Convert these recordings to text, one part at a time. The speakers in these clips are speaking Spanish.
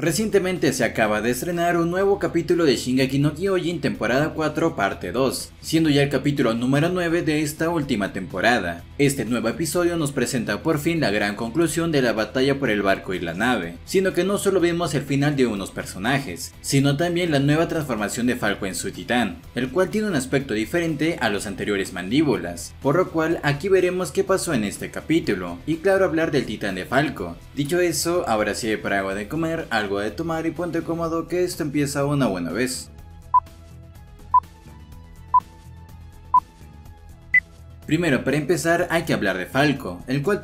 Recientemente se acaba de estrenar un nuevo capítulo de Shingeki no Kyojin temporada 4 parte 2, siendo ya el capítulo número 9 de esta última temporada. Este nuevo episodio nos presenta por fin la gran conclusión de la batalla por el barco y la nave, siendo que no solo vemos el final de unos personajes, sino también la nueva transformación de Falco en su titán, el cual tiene un aspecto diferente a los anteriores mandíbulas, por lo cual aquí veremos qué pasó en este capítulo, y claro hablar del titán de Falco. Dicho eso, ahora sí para algo de comer, algo de tomar y ponte cómodo que esto empieza una buena vez. Primero, para empezar, hay que hablar de Falco, el cual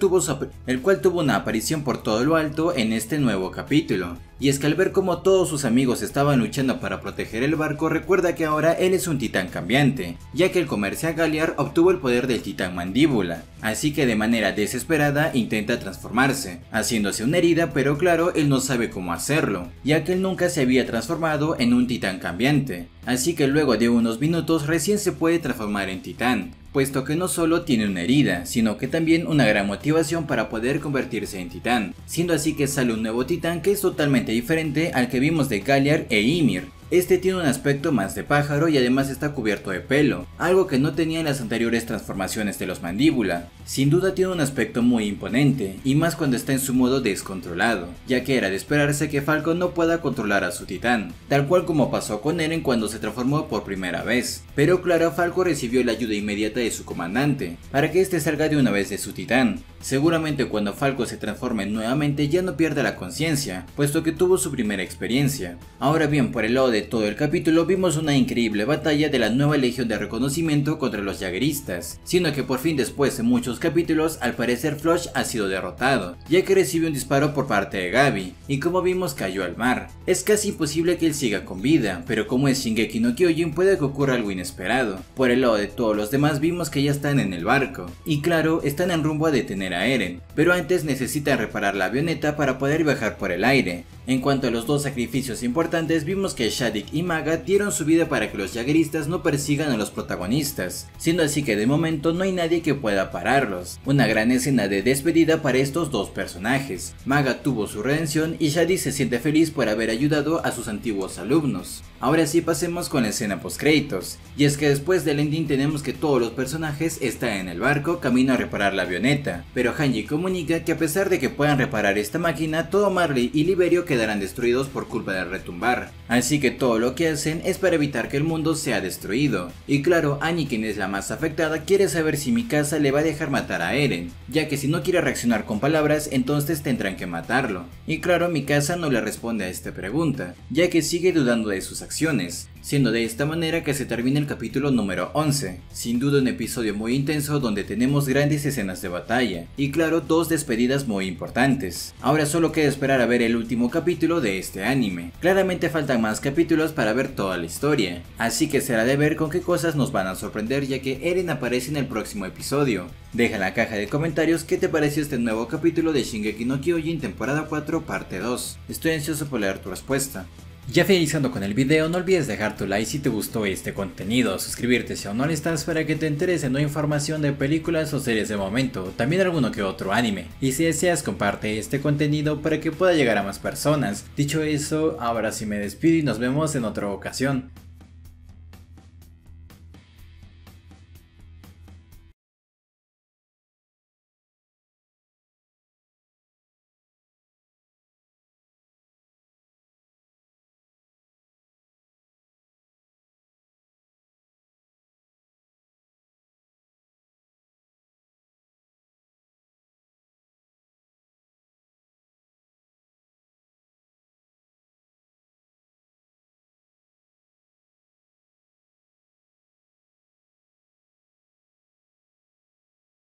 tuvo una aparición por todo lo alto en este nuevo capítulo. Y es que al ver como todos sus amigos estaban luchando para proteger el barco, recuerda que ahora él es un titán cambiante, ya que el comercial Galliard obtuvo el poder del titán mandíbula, así que de manera desesperada intenta transformarse, haciéndose una herida, pero claro, él no sabe cómo hacerlo, ya que él nunca se había transformado en un titán cambiante, así que luego de unos minutos recién se puede transformar en titán, puesto que no solo tiene una herida, sino que también una gran motivación para poder convertirse en titán, siendo así que sale un nuevo titán que es totalmente diferente al que vimos de Galliard e Ymir. Este tiene un aspecto más de pájaro y además está cubierto de pelo, algo que no tenía en las anteriores transformaciones de los mandíbula. Sin duda tiene un aspecto muy imponente, y más cuando está en su modo descontrolado, ya que era de esperarse que Falco no pueda controlar a su titán, tal cual como pasó con Eren cuando se transformó por primera vez. Pero claro, Falco recibió la ayuda inmediata de su comandante, para que este salga de una vez de su titán. Seguramente cuando Falco se transforme nuevamente ya no pierda la conciencia, puesto que tuvo su primera experiencia. Ahora bien, por el lado de todo el capítulo vimos una increíble batalla de la nueva legión de reconocimiento contra los jagueristas, siendo que por fin después de muchos capítulos al parecer Flush ha sido derrotado, ya que recibe un disparo por parte de Gabi, y como vimos cayó al mar. Es casi imposible que él siga con vida, pero como es Shingeki no Kyojin puede que ocurra algo inesperado. Por el lado de todos los demás vimos que ya están en el barco, y claro, están en rumbo a detener a Eren, pero antes necesitan reparar la avioneta para poder viajar por el aire. En cuanto a los dos sacrificios importantes, vimos que Shadix y Maga dieron su vida para que los jagueristas no persigan a los protagonistas, siendo así que de momento no hay nadie que pueda pararlos. Una gran escena de despedida para estos dos personajes. Maga tuvo su redención y Shadix se siente feliz por haber ayudado a sus antiguos alumnos. Ahora sí pasemos con la escena post créditos, y es que después del ending tenemos que todos los personajes están en el barco camino a reparar la avioneta, pero Hanji comunica que a pesar de que puedan reparar esta máquina, todo Marley y Liberio quedarán destruidos por culpa del retumbar, así que todo lo que hacen es para evitar que el mundo sea destruido. Y claro, Annie, quien es la más afectada, quiere saber si Mikasa le va a dejar matar a Eren, ya que si no quiere reaccionar con palabras entonces tendrán que matarlo. Y claro, Mikasa no le responde a esta pregunta, ya que sigue dudando de sus acciones, siendo de esta manera que se termina el capítulo número 11, sin duda un episodio muy intenso donde tenemos grandes escenas de batalla, y claro, dos despedidas muy importantes. Ahora solo queda esperar a ver el último capítulo de este anime. Claramente faltan más capítulos para ver toda la historia, así que será de ver con qué cosas nos van a sorprender, ya que Eren aparece en el próximo episodio. Deja en la caja de comentarios qué te pareció este nuevo capítulo de Shingeki no Kyojin temporada 4 parte 2, estoy ansioso por leer tu respuesta. Ya finalizando con el video, no olvides dejar tu like si te gustó este contenido, suscribirte si aún no lo estás para que te enteres de nueva información de películas o series de momento, también alguno que otro anime, y si deseas comparte este contenido para que pueda llegar a más personas. Dicho eso, ahora sí me despido y nos vemos en otra ocasión.